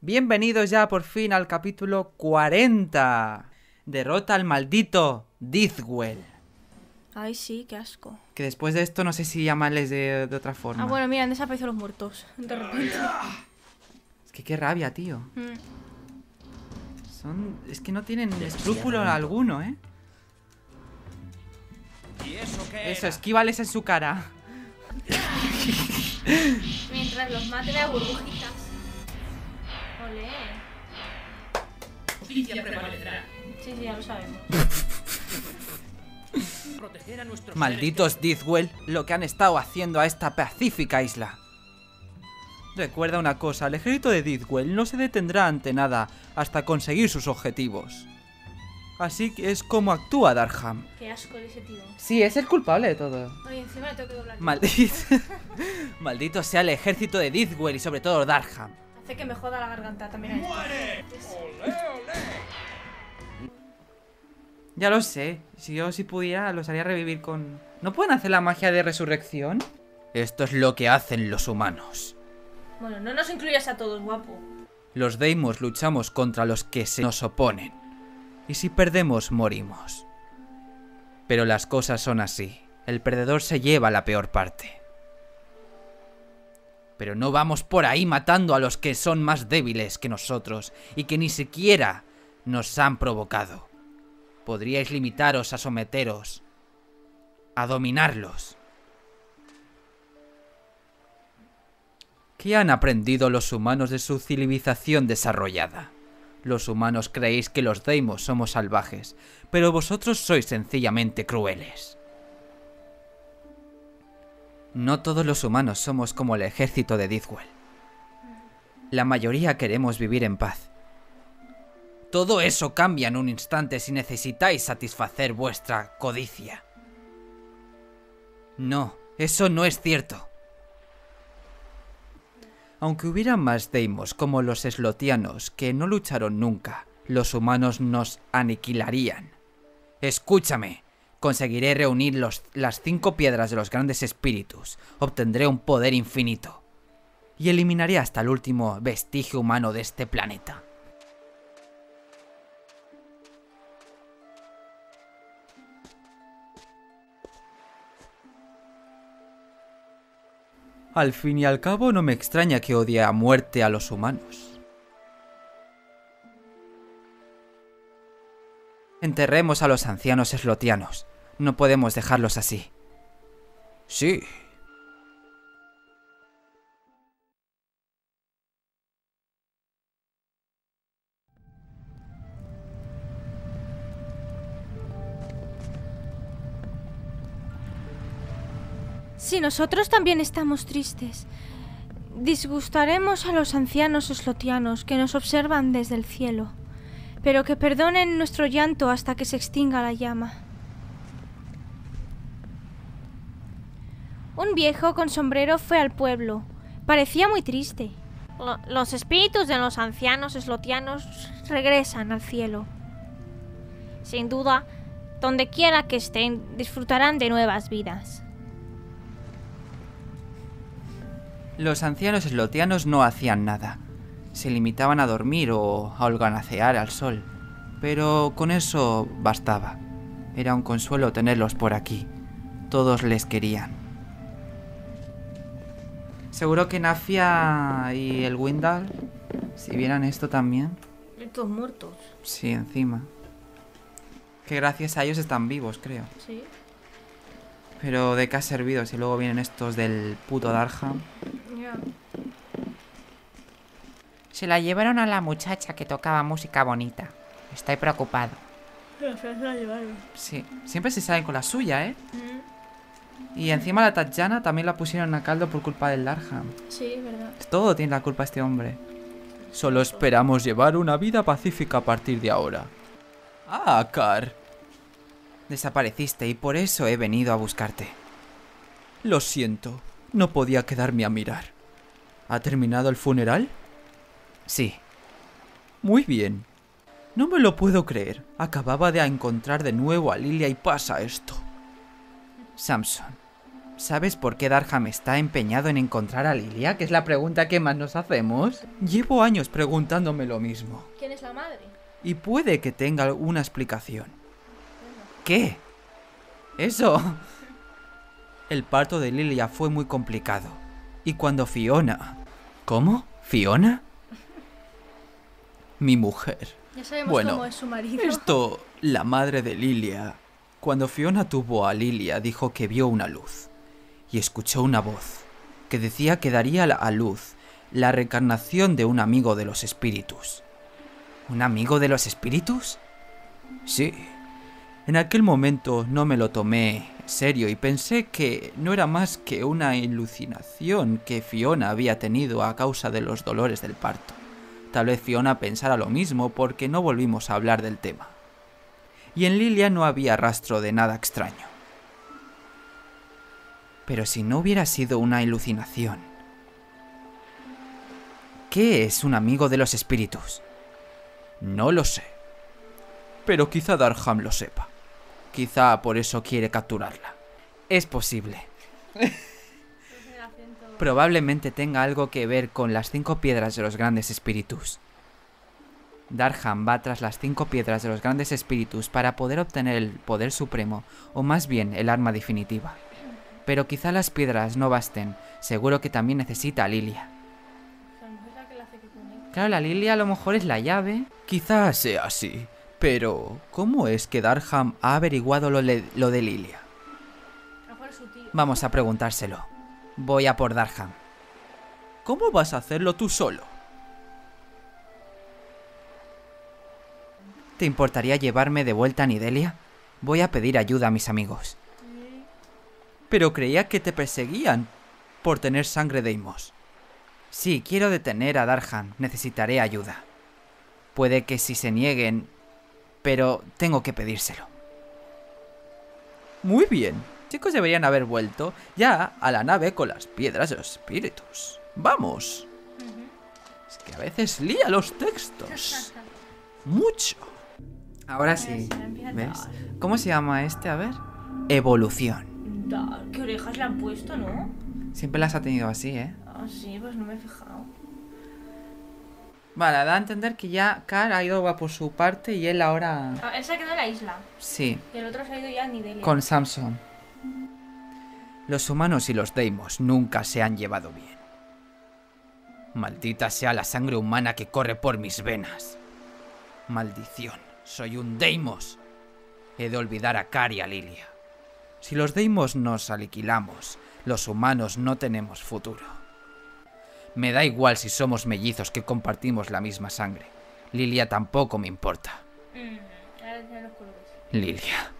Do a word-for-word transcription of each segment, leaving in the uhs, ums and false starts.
Bienvenidos ya por fin al capítulo cuarenta. Derrota al maldito Deathwell. Ay, sí, qué asco. Que después de esto no sé si llamarles de, de otra forma. Ah, bueno, mira, han desaparecido los muertos. De repente. Es que qué rabia, tío. Mm. Son... Es que no tienen escrúpulo alguno, ¿eh? ¿Y eso qué Eso, era? esquívales en su cara. Mientras los maten a burbujitas. Olé. Justicia prevalecerá. Sí, sí, ya lo sabemos. Proteger a nuestros Malditos Deathwell, lo que han estado haciendo a esta pacífica isla. Recuerda una cosa, el ejército de Deathwell no se detendrá ante nada hasta conseguir sus objetivos. Así que es como actúa Darham. Qué asco de ese tío. Sí, es el culpable de todo. Oye, encima le tengo que doblar. Maldito. Maldito sea el ejército de Deathwell y sobre todo Darham. Hace que me joda la garganta también a esto. ¡Muere! Es- ¡Olé, olé! Ya lo sé, si yo si pudiera los haría revivir con... ¿No pueden hacer la magia de resurrección? Esto es lo que hacen los humanos. Bueno, no nos incluyas a todos, guapo. Los Deimos luchamos contra los que se nos oponen. Y si perdemos, morimos. Pero las cosas son así. El perdedor se lleva la peor parte. Pero no vamos por ahí matando a los que son más débiles que nosotros y que ni siquiera nos han provocado. Podríais limitaros a someteros, a dominarlos. ¿Qué han aprendido los humanos de su civilización desarrollada? Los humanos creéis que los Deimos somos salvajes, pero vosotros sois sencillamente crueles. No todos los humanos somos como el ejército de Deathwell. La mayoría queremos vivir en paz. Todo eso cambia en un instante si necesitáis satisfacer vuestra codicia. No, eso no es cierto. Aunque hubiera más Deimos como los Slotianos que no lucharon nunca, los humanos nos aniquilarían. Escúchame, conseguiré reunir los, las cinco piedras de los grandes espíritus, obtendré un poder infinito y eliminaré hasta el último vestigio humano de este planeta. Al fin y al cabo no me extraña que odie a muerte a los humanos. Enterremos a los ancianos eslotianos. No podemos dejarlos así. Sí. Sí, nosotros también estamos tristes. Disgustaremos a los ancianos eslotianos que nos observan desde el cielo, pero que perdonen nuestro llanto hasta que se extinga la llama. Un viejo con sombrero fue al pueblo. Parecía muy triste. Lo- los espíritus de los ancianos eslotianos regresan al cielo. Sin duda, donde quiera que estén, disfrutarán de nuevas vidas. Los ancianos eslotianos no hacían nada. Se limitaban a dormir o a holganacear al sol. Pero con eso bastaba. Era un consuelo tenerlos por aquí. Todos les querían. Seguro que Nafia y el Windal, si vieran esto también... Estos muertos. Sí, encima. Que gracias a ellos están vivos, creo. Sí. Pero de qué ha servido si luego vienen estos del puto Darham. Ya. Se la llevaron a la muchacha que tocaba música bonita. Estoy preocupado. Sí, siempre se salen con la suya, ¿eh? Y encima la Tatjana también la pusieron a caldo por culpa del Darham. Sí, es verdad. Todo tiene la culpa este hombre. Solo esperamos llevar una vida pacífica a partir de ahora. Ah, Car. Desapareciste y por eso he venido a buscarte. Lo siento, no podía quedarme a mirar. ¿Ha terminado el funeral? Sí. Muy bien. No me lo puedo creer. Acababa de encontrar de nuevo a Lilia y pasa esto. Samson, ¿Sabes por qué Darham está empeñado en encontrar a Lilia? Que es la pregunta que más nos hacemos. Llevo años preguntándome lo mismo. ¿Quién es la madre? Y puede que tenga alguna explicación. ¿Qué? Eso. El parto de Lilia fue muy complicado. Y cuando Fiona... ¿Cómo? ¿Fiona? Mi mujer. Ya sabemos Bueno, cómo es su marido. Esto, la madre de Lilia... Cuando Fiona tuvo a Lilia, dijo que vio una luz. Y escuchó una voz que decía que daría a luz la reencarnación de un amigo de los espíritus. ¿Un amigo de los espíritus? Sí. En aquel momento no me lo tomé serio y pensé que no era más que una alucinación que Fiona había tenido a causa de los dolores del parto. Tal vez Fiona pensara lo mismo porque no volvimos a hablar del tema. Y en Lilia no había rastro de nada extraño. Pero si no hubiera sido una alucinación, ¿qué es un amigo de los espíritus? No lo sé. Pero quizá Darham lo sepa. Quizá por eso quiere capturarla. Es posible. Probablemente tenga algo que ver con las cinco piedras de los grandes espíritus. Darham va tras las cinco piedras de los grandes espíritus para poder obtener el poder supremo, o más bien el arma definitiva. Pero quizá las piedras no basten, seguro que también necesita a Lilia. Claro, la Lilia a lo mejor es la llave. Quizá sea así, pero ¿cómo es que Darham ha averiguado lo, le lo de Lilia? Vamos a preguntárselo. Voy a por Darham. ¿Cómo vas a hacerlo tú solo? ¿Te importaría llevarme de vuelta a Nidelia? Voy a pedir ayuda a mis amigos. Pero creía que te perseguían por tener sangre de Deimos. Sí, quiero detener a Darham. Necesitaré ayuda. Puede que si se nieguen, pero tengo que pedírselo. Muy bien. Chicos deberían haber vuelto ya a la nave con las piedras de los espíritus. ¡Vamos! Uh-huh. Es que a veces lía los textos. Mucho. Ahora sí. ¿Ves? ¿Cómo se llama este? A ver. Evolución. ¿Qué orejas le han puesto, no? Siempre las ha tenido así, ¿eh? Ah, sí, pues no me he fijado. Vale, da a entender que ya Car ha ido por su parte y él ahora... Ah, él se ha quedado en la isla. Sí. Y el otro se ha ido ya a Nidelia. Con Samson. Los humanos y los Deimos nunca se han llevado bien. Maldita sea la sangre humana que corre por mis venas. Maldición, soy un Deimos. He de olvidar a Car y a Lilia. Si los Deimos nos aniquilamos, los humanos no tenemos futuro. Me da igual si somos mellizos que compartimos la misma sangre. Lilia tampoco me importa. Mm, ahora tienen los colores. Lilia.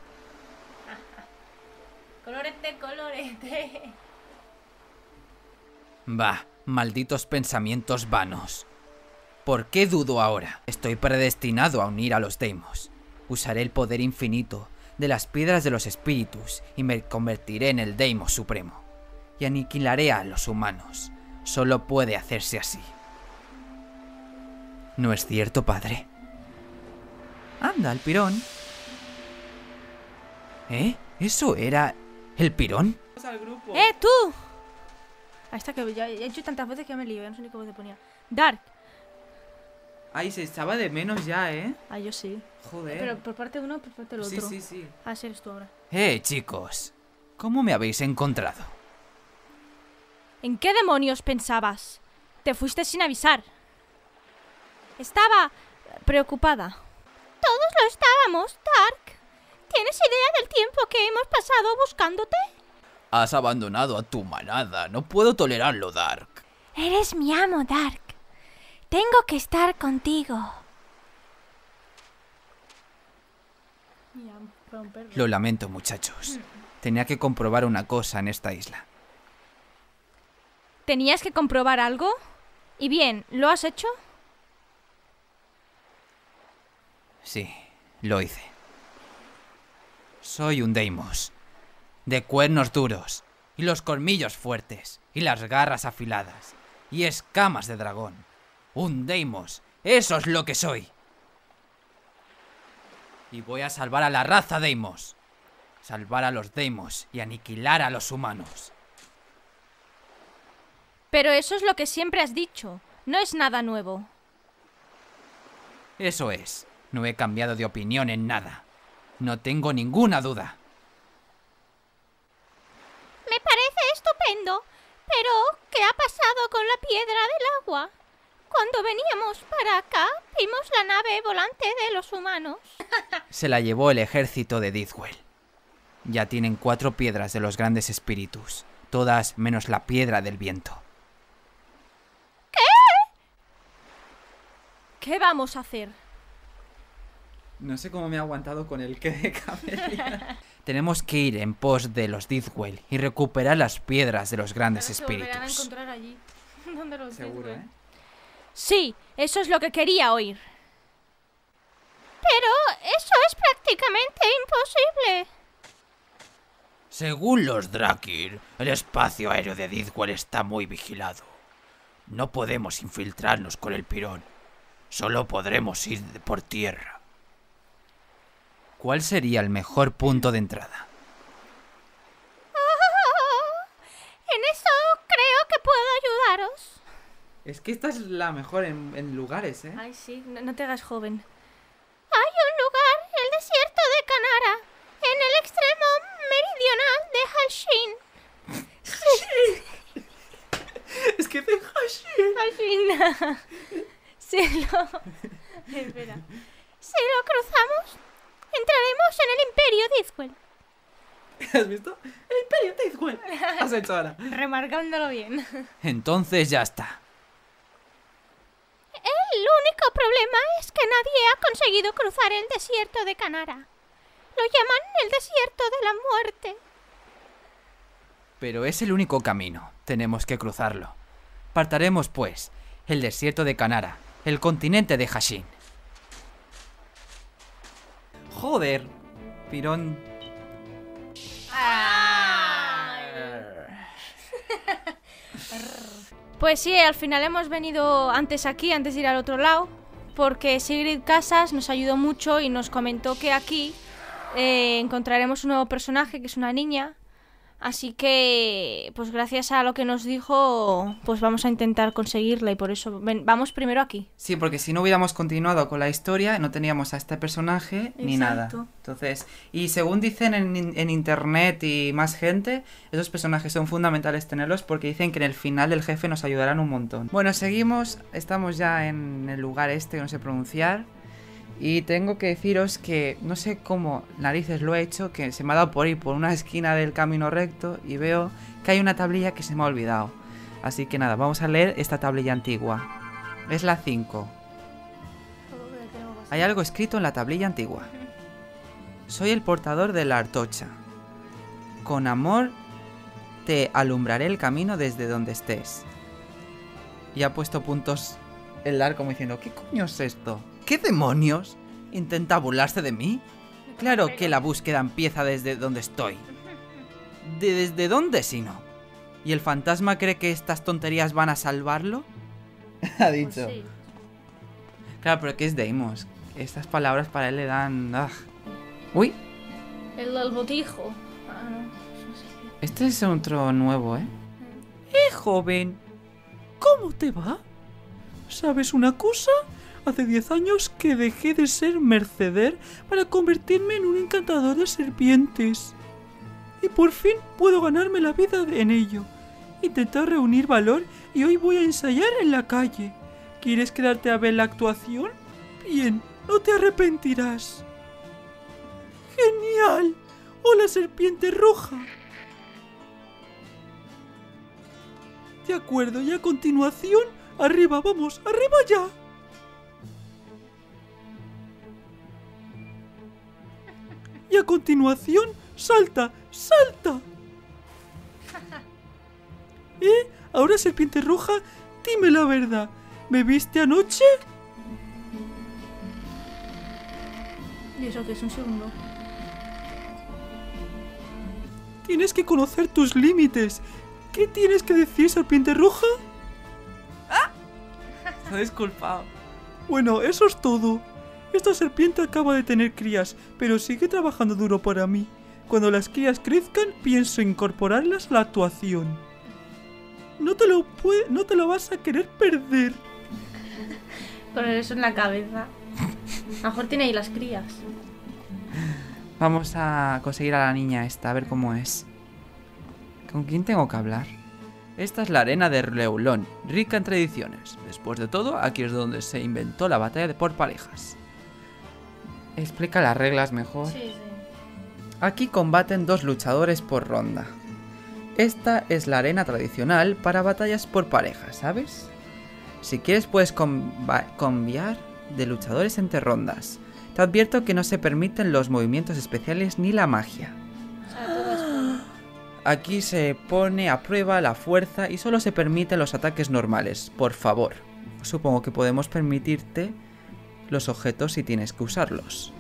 Colorete, colorete. Bah, malditos pensamientos vanos. ¿Por qué dudo ahora? Estoy predestinado a unir a los Deimos. Usaré el poder infinito de las piedras de los espíritus y me convertiré en el Deimos supremo. Y aniquilaré a los humanos. Solo puede hacerse así. ¿No es cierto, padre? Anda, el pirón. ¿Eh? ¿Eso era el pirón? ¡Eh, tú! Ahí está, que ya he hecho tantas veces que me lío, ya no sé ni cómo se ponía. Dark. Ay, se echaba de menos ya, ¿eh? Ah, yo sí. Joder. Pero por parte de uno, por parte del otro. Sí, sí, sí. Ah, sí, eres tú ahora. Eh, chicos. ¿Cómo me habéis encontrado? ¿En qué demonios pensabas? Te fuiste sin avisar. Estaba preocupada. Todos lo estábamos, Dark. ¿Tienes idea del tiempo que hemos pasado buscándote? Has abandonado a tu manada. No puedo tolerarlo, Dark. Eres mi amo, Dark. Tengo que estar contigo. Lo lamento, muchachos. Tenía que comprobar una cosa en esta isla. ¿Tenías que comprobar algo? Y bien, ¿lo has hecho? Sí, lo hice. Soy un Deimos, de cuernos duros, y los colmillos fuertes, y las garras afiladas, y escamas de dragón. Un Deimos, eso es lo que soy. Y voy a salvar a la raza Deimos. salvar a los Deimos y aniquilar a los humanos. Pero eso es lo que siempre has dicho. No es nada nuevo. Eso es. No he cambiado de opinión en nada. No tengo ninguna duda. Me parece estupendo. Pero, ¿qué ha pasado con la piedra del agua? Cuando veníamos para acá, vimos la nave volante de los humanos. Se la llevó el ejército de Dithwell. Ya tienen cuatro piedras de los grandes espíritus. Todas menos la piedra del viento. ¿Qué vamos a hacer? No sé cómo me he aguantado con el que de Camelia. Tenemos que ir en pos de los Dithwell y recuperar las piedras de los grandes espíritus. Se volverán a encontrar allí. ¿Dónde los Seguro, Dithwell? ¿eh? Sí, eso es lo que quería oír. Pero eso es prácticamente imposible. Según los Drakir, el espacio aéreo de Dithwell está muy vigilado. No podemos infiltrarnos con el pirón. Solo podremos ir por tierra. ¿Cuál sería el mejor punto de entrada? Oh, en eso creo que puedo ayudaros. Es que esta es la mejor en, en lugares, ¿eh? Ay, sí, no, no te hagas joven. Hay un lugar, el desierto de Canara, en el extremo meridional de Halshin. Es que te Halshin. Si lo... Espera. Si lo cruzamos, entraremos en el Imperio Dithwell. ¿Has visto? El Imperio Dithwell. Has hecho ahora. Remarcándolo bien. Entonces ya está. El único problema es que nadie ha conseguido cruzar el desierto de Canara. Lo llaman el desierto de la muerte. Pero es el único camino. Tenemos que cruzarlo. Partaremos, pues, el desierto de Canara, el continente de Halshin. Joder, pirón. Pues sí, al final hemos venido antes aquí, antes de ir al otro lado, porque Sigrid Casas nos ayudó mucho y nos comentó que aquí eh, encontraremos un nuevo personaje, que es una niña. Así que, pues gracias a lo que nos dijo, pues vamos a intentar conseguirla y por eso ven, vamos primero aquí. Sí, porque si no hubiéramos continuado con la historia, no teníamos a este personaje ni nada. Exacto. Entonces, y según dicen en, en internet y más gente, esos personajes son fundamentales tenerlos porque dicen que en el final del jefe nos ayudarán un montón. Bueno, seguimos, estamos ya en el lugar este que no sé pronunciar. Y tengo que deciros que no sé cómo narices lo he hecho, que se me ha dado por ir por una esquina del camino recto y veo que hay una tablilla que se me ha olvidado. Así que nada, vamos a leer esta tablilla antigua. Es la cinco. Hay algo escrito en la tablilla antigua. Soy el portador de la Artocha. Con amor te alumbraré el camino desde donde estés. Y ha puesto puntos el ar como diciendo, ¿qué coño es esto? ¿Qué demonios? ¿Intenta burlarse de mí? Claro que la búsqueda empieza desde donde estoy. ¿De desde dónde si no? ¿Y el fantasma cree que estas tonterías van a salvarlo? Ha dicho. Pues sí. Claro, pero ¿qué es Deimos? Estas palabras para él le dan... ¡ah! ¡Uy! El del botijo. Ah, no. Este es otro nuevo, ¿eh? ¡Eh, joven! ¿Cómo te va? ¿Sabes una cosa? Hace diez años que dejé de ser mercader para convertirme en un encantador de serpientes. Y por fin puedo ganarme la vida en ello. Intenté reunir valor y hoy voy a ensayar en la calle. ¿Quieres quedarte a ver la actuación? Bien, no te arrepentirás. ¡Genial! ¡Hola, serpiente roja! De acuerdo, y a continuación, arriba, vamos, arriba ya. Y a continuación, salta, salta. ¿Eh? Ahora, serpiente roja, dime la verdad. ¿Me viste anoche? ¿Y eso qué es? Un segundo. Tienes que conocer tus límites. ¿Qué tienes que decir, serpiente roja? ¡Ah! Se ha disculpado. Bueno, eso es todo. Esta serpiente acaba de tener crías, pero sigue trabajando duro para mí. Cuando las crías crezcan, pienso incorporarlas a la actuación. No te lo puede, no te lo vas a querer perder. Con eso en la cabeza. A lo mejor tiene ahí las crías. Vamos a conseguir a la niña esta, a ver cómo es. ¿Con quién tengo que hablar? Esta es la arena de Leulón, rica en tradiciones. Después de todo, aquí es donde se inventó la batalla de por parejas. Explica las reglas mejor. Sí, sí. Aquí combaten dos luchadores por ronda. Esta es la arena tradicional para batallas por parejas, ¿sabes? Si quieres puedes cambiar de luchadores entre rondas. Te advierto que no se permiten los movimientos especiales ni la magia. O sea, todo es bueno. Aquí se pone a prueba la fuerza y solo se permiten los ataques normales, por favor. Supongo que podemos permitirte los objetos si tienes que usarlos.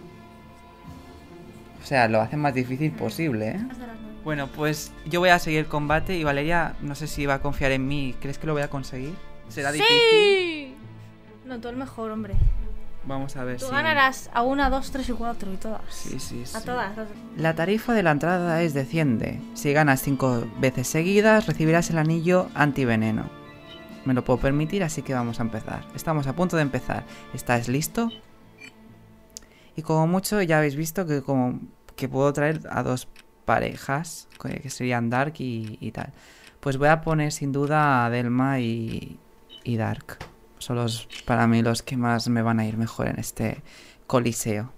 O sea, lo hacen más difícil posible, ¿eh? Bueno, pues yo voy a seguir el combate y Valeria, no sé si va a confiar en mí. ¿Crees que lo voy a conseguir? ¿Será difícil? ¡Sí! No, tú el mejor, hombre. Vamos a ver Tú si... ganarás a una, dos, tres y cuatro y todas. Sí, sí, sí. A todas. La tarifa de la entrada es desciende. Si ganas cinco veces seguidas, recibirás el anillo antiveneno. Me lo puedo permitir, así que vamos a empezar. Estamos a punto de empezar. ¿Estás listo? Y como mucho ya habéis visto que como que puedo traer a dos parejas, que serían Dark y, y tal. Pues voy a poner sin duda a Delma y, y Dark. Son los, para mí los que más me van a ir mejor en este coliseo.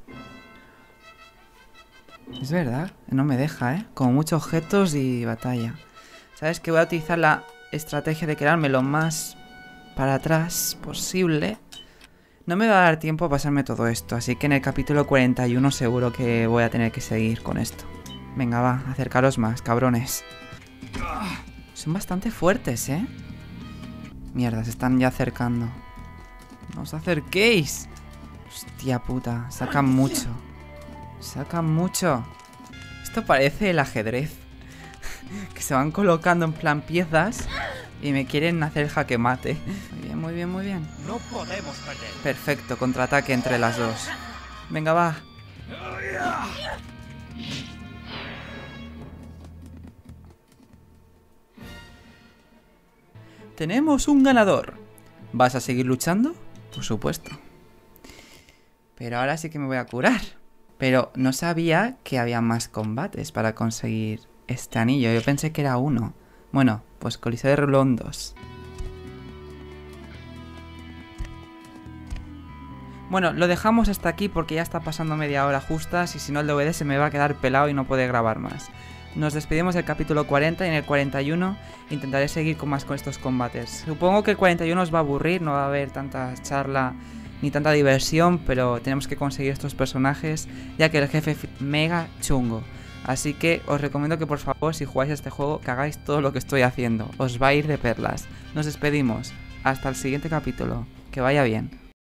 Es verdad, no me deja, ¿eh? Como muchos objetos y batalla. ¿Sabes que voy a utilizar la estrategia de quedarme lo más para atrás posible? No me va a dar tiempo a pasarme todo esto, así que en el capítulo cuarenta y uno seguro que voy a tener que seguir con esto. Venga, va, acercaros más, cabrones. Son bastante fuertes, ¿eh? Mierda, se están ya acercando. ¡No os acerquéis! Hostia puta, sacan mucho. Sacan mucho. Esto parece el ajedrez. Que se van colocando en plan piezas y me quieren hacer jaque mate. Muy bien, muy bien, muy bien. No podemos perder. Perfecto, contraataque entre las dos. Venga, va. Tenemos un ganador. ¿Vas a seguir luchando? Por supuesto. Pero ahora sí que me voy a curar. Pero no sabía que había más combates para conseguir este anillo. Yo pensé que era uno. Bueno, pues Coliseo de Leulón dos. Bueno, lo dejamos hasta aquí porque ya está pasando media hora justas y si no el D V D se me va a quedar pelado y no podré grabar más. Nos despedimos del capítulo cuarenta y en el cuarenta y uno intentaré seguir con más con estos combates. Supongo que el cuarenta y uno os va a aburrir, no va a haber tanta charla ni tanta diversión, pero tenemos que conseguir estos personajes ya que el jefe es mega chungo. Así que os recomiendo que por favor si jugáis a este juego que hagáis todo lo que estoy haciendo. Os va a ir de perlas. Nos despedimos. Hasta el siguiente capítulo. Que vaya bien.